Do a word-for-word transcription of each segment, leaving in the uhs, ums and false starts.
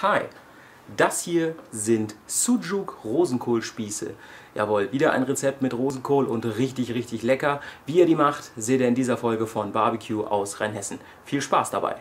Hi, das hier sind Sujuk Rosenkohlspieße. Jawohl, wieder ein Rezept mit Rosenkohl und richtig, richtig lecker. Wie ihr die macht, seht ihr in dieser Folge von Barbecue aus Rheinhessen. Viel Spaß dabei!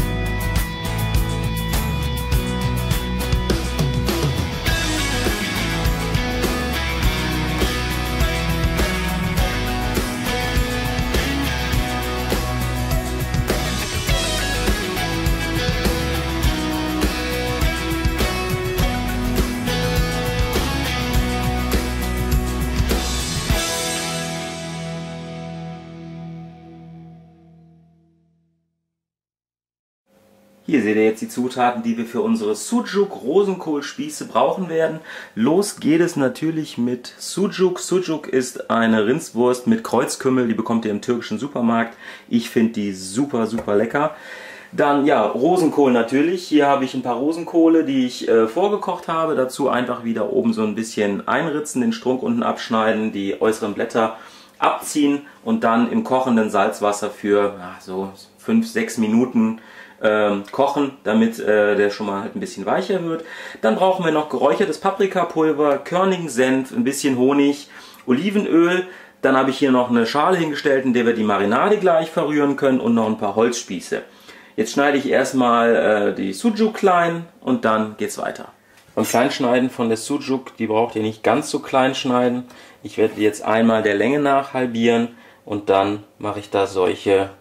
Hier seht ihr jetzt die Zutaten, die wir für unsere Sujuk Rosenkohlspieße brauchen werden. Los geht es natürlich mit Sujuk. Sujuk ist eine Rindswurst mit Kreuzkümmel, die bekommt ihr im türkischen Supermarkt. Ich finde die super, super lecker. Dann ja, Rosenkohl natürlich. Hier habe ich ein paar Rosenkohle, die ich äh, vorgekocht habe. Dazu einfach wieder oben so ein bisschen einritzen, den Strunk unten abschneiden, die äußeren Blätter abziehen und dann im kochenden Salzwasser für ja, so fünf, sechs Minuten Ähm, kochen, damit äh, der schon mal halt ein bisschen weicher wird. Dann brauchen wir noch geräuchertes Paprikapulver, körnigen Senf, ein bisschen Honig, Olivenöl. Dann habe ich hier noch eine Schale hingestellt, in der wir die Marinade gleich verrühren können und noch ein paar Holzspieße. Jetzt schneide ich erstmal äh, die Sujuk klein und dann geht's weiter. Beim Kleinschneiden von der Sujuk, die braucht ihr nicht ganz so klein schneiden. Ich werde die jetzt einmal der Länge nach halbieren und dann mache ich da solche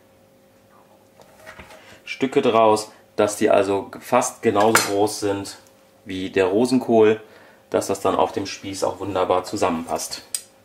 Stücke draus, dass die also fast genauso groß sind wie der Rosenkohl, dass das dann auf dem Spieß auch wunderbar zusammenpasst.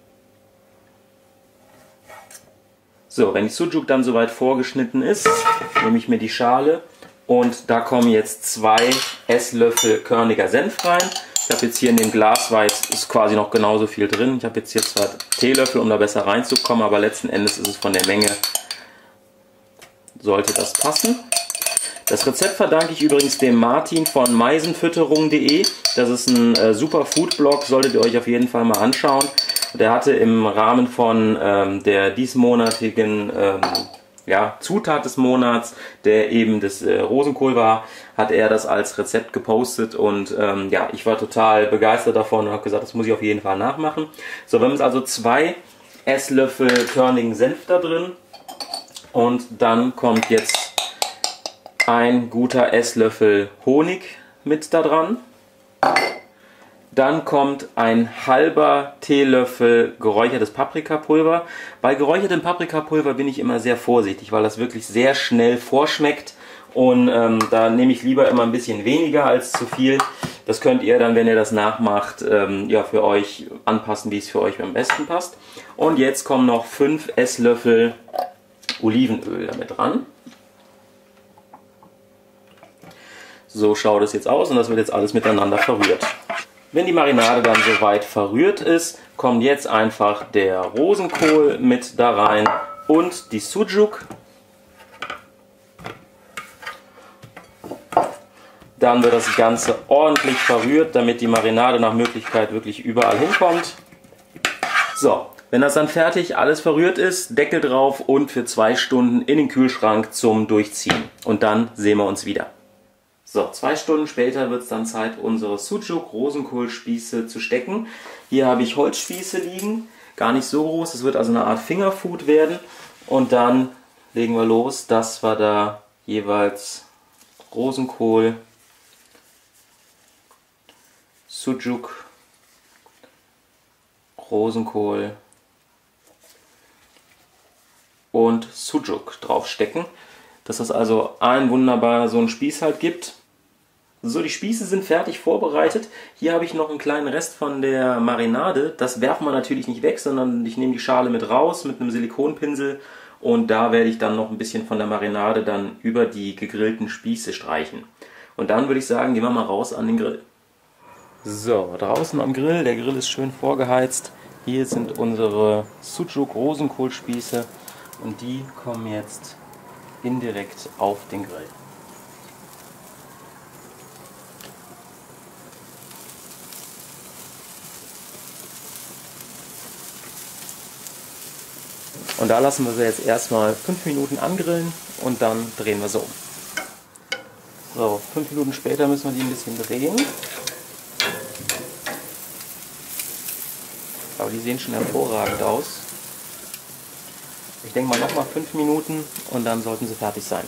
So, wenn die Sujuk dann soweit vorgeschnitten ist, nehme ich mir die Schale und da kommen jetzt zwei Esslöffel körniger Senf rein. Ich habe jetzt hier in dem Glas Weiß ist quasi noch genauso viel drin. Ich habe jetzt hier zwei Teelöffel, um da besser reinzukommen, aber letzten Endes ist es von der Menge, sollte das passen. Das Rezept verdanke ich übrigens dem Martin von meisenfütterung punkt de. Das ist ein äh, super Foodblog, solltet ihr euch auf jeden Fall mal anschauen. Der hatte im Rahmen von ähm, der diesmonatigen ähm, ja, Zutat des Monats, der eben das äh, Rosenkohl war, hat er das als Rezept gepostet und ähm, ja, ich war total begeistert davon und habe gesagt, das muss ich auf jeden Fall nachmachen. So, wir haben jetzt also zwei Esslöffel körnigen Senf da drin und dann kommt jetzt ein guter Esslöffel Honig mit da dran. Dann kommt ein halber Teelöffel geräuchertes Paprikapulver. Bei geräuchertem Paprikapulver bin ich immer sehr vorsichtig, weil das wirklich sehr schnell vorschmeckt. Und ähm, da nehme ich lieber immer ein bisschen weniger als zu viel. Das könnt ihr dann, wenn ihr das nachmacht, ähm, ja, für euch anpassen, wie es für euch am besten passt. Und jetzt kommen noch fünf Esslöffel Olivenöl damit dran. So schaut es jetzt aus und das wird jetzt alles miteinander verrührt. Wenn die Marinade dann soweit verrührt ist, kommt jetzt einfach der Rosenkohl mit da rein und die Sujuk. Dann wird das Ganze ordentlich verrührt, damit die Marinade nach Möglichkeit wirklich überall hinkommt. So, wenn das dann fertig alles verrührt ist, Deckel drauf und für zwei Stunden in den Kühlschrank zum Durchziehen. Und dann sehen wir uns wieder. So, zwei Stunden später wird es dann Zeit, unsere Sujuk Rosenkohlspieße zu stecken. Hier habe ich Holzspieße liegen, gar nicht so groß, es wird also eine Art Fingerfood werden. Und dann legen wir los, dass wir da jeweils Rosenkohl, Sujuk, Rosenkohl und Sujuk draufstecken. Dass das also ein wunderbar so einen Spieß halt gibt. So, die Spieße sind fertig vorbereitet. Hier habe ich noch einen kleinen Rest von der Marinade. Das werfen wir natürlich nicht weg, sondern ich nehme die Schale mit raus mit einem Silikonpinsel und da werde ich dann noch ein bisschen von der Marinade dann über die gegrillten Spieße streichen. Und dann würde ich sagen, gehen wir mal raus an den Grill. So, draußen am Grill, der Grill ist schön vorgeheizt. Hier sind unsere Sujuk Rosenkohlspieße und die kommen jetzt indirekt auf den Grill. Und da lassen wir sie jetzt erstmal fünf Minuten angrillen und dann drehen wir sie um. So, fünf Minuten später müssen wir die ein bisschen drehen. Aber die sehen schon hervorragend aus. Ich denke mal nochmal fünf Minuten und dann sollten sie fertig sein.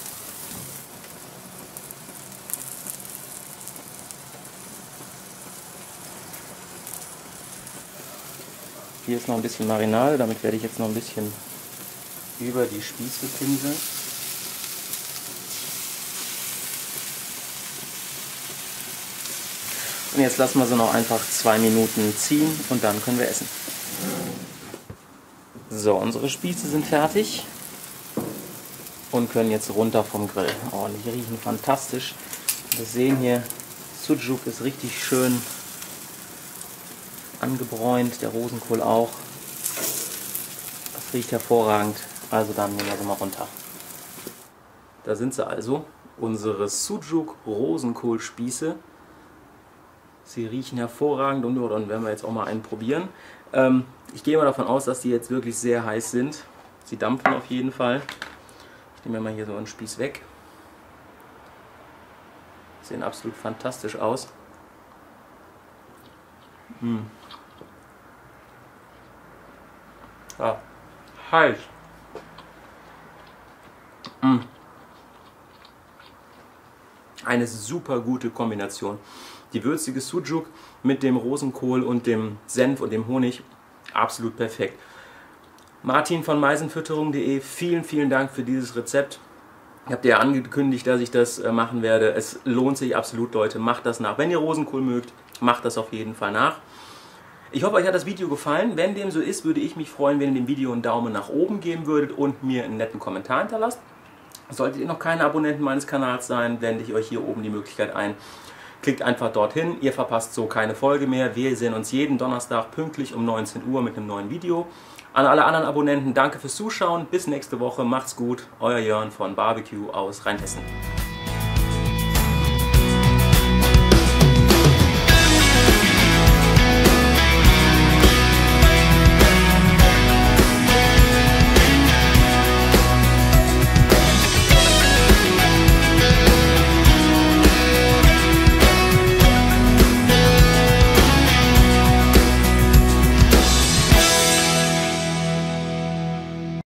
Hier ist noch ein bisschen Marinade, damit werde ich jetzt noch ein bisschen über die Spieße pinseln. Und jetzt lassen wir sie noch einfach zwei Minuten ziehen und dann können wir essen. So, unsere Spieße sind fertig und können jetzt runter vom Grill. Oh, die riechen fantastisch. Wir sehen hier, Sucuk ist richtig schön angebräunt, der Rosenkohl auch. Das riecht hervorragend, also dann nehmen wir sie mal runter. Da sind sie also, unsere Sucuk Rosenkohlspieße. Sie riechen hervorragend und dann werden wir jetzt auch mal einen probieren. Ähm, ich gehe mal davon aus, dass die jetzt wirklich sehr heiß sind. Sie dampfen auf jeden Fall. Ich nehme mir mal hier so einen Spieß weg. Sehen absolut fantastisch aus. Mmh. Ah, heiß. Mmh. Eine super gute Kombination. Die würzige Sucuk mit dem Rosenkohl und dem Senf und dem Honig, absolut perfekt. Martin von meisenfütterung punkt de, vielen, vielen Dank für dieses Rezept. Ich habe dir ja angekündigt, dass ich das machen werde. Es lohnt sich absolut, Leute. Macht das nach. Wenn ihr Rosenkohl mögt, macht das auf jeden Fall nach. Ich hoffe, euch hat das Video gefallen. Wenn dem so ist, würde ich mich freuen, wenn ihr dem Video einen Daumen nach oben geben würdet und mir einen netten Kommentar hinterlasst. Solltet ihr noch keine Abonnenten meines Kanals sein, blende ich euch hier oben die Möglichkeit ein. Klickt einfach dorthin, ihr verpasst so keine Folge mehr. Wir sehen uns jeden Donnerstag pünktlich um neunzehn Uhr mit einem neuen Video. An alle anderen Abonnenten, danke fürs Zuschauen. Bis nächste Woche, macht's gut. Euer Jörn von Barbecue aus Rheinhessen.